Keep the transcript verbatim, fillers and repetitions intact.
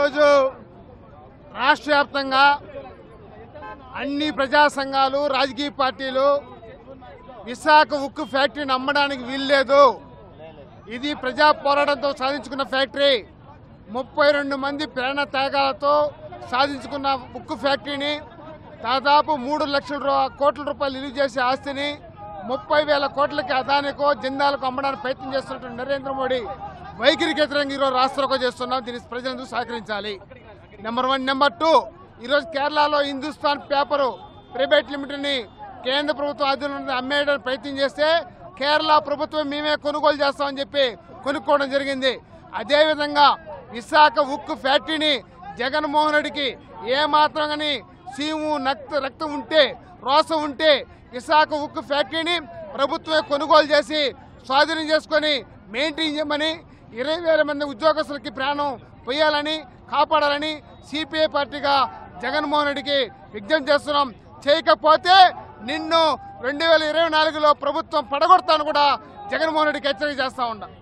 ఈరోజు రాష్ట్ర వ్యాప్తంగా అన్ని ప్రజా సంఘాలు రాజకీయ పార్టీలు విశాఖ ఉక్కు ఫ్యాక్టరీని అమ్మడానికి వీల్లేదు, ఇది ప్రజా పోరాటంతో సాధించుకున్న ఫ్యాక్టరీ, ముప్పై రెండు మంది ప్రాణ త్యాగాలతో సాధించుకున్న ఉక్కు ఫ్యాక్టరీని దాదాపు మూడు లక్షల కోట్ల రూపాయలు విలువ చేసే ఆస్తిని ముప్పై వేల కోట్లకి అదానికో జిందాలకు అమ్మడానికి ప్రయత్నం చేస్తున్నటువంటి నరేంద్ర మోడీ వైఖరికి వ్యతిరేకంగా ఈరోజు రాష్ట్రంలో చేస్తున్నాం. దీనికి ప్రజలందరూ సహకరించాలి. Number one. నెంబర్ టూ, ఈరోజు కేరళలో హిందుస్థాన్ పేపరు ప్రైవేట్ లిమిటెడ్ని కేంద్ర ప్రభుత్వం అధీనంలో అమ్మేయడానికి ప్రయత్నం చేస్తే కేరళ ప్రభుత్వం మేమే కొనుగోలు చేస్తామని చెప్పి కొనుక్కోవడం జరిగింది. అదేవిధంగా విశాఖ ఉక్కు ఫ్యాక్టరీని జగన్మోహన్ రెడ్డికి ఏమాత్రం కానీ సీము నక్త రక్తం ఉంటే రోసం ఉంటే విశాఖ ఉక్కు ఫ్యాక్టరీని ప్రభుత్వమే కొనుగోలు చేసి స్వాధీనం చేసుకొని మెయింటైన్ చేయమని, ఇరవై వేల మంది ఉద్యోగస్తులకి ప్రాణం పోయాలని కాపాడాలని సిపిఐ పార్టీగా జగన్మోహన్ రెడ్డికి విజ్ఞప్తి చేస్తున్నాం. చేయకపోతే నిన్ను రెండు వేల ఇరవై నాలుగులో ప్రభుత్వం పడగొడతాను కూడా జగన్మోహన్ రెడ్డికి హెచ్చరిక చేస్తా ఉన్నా.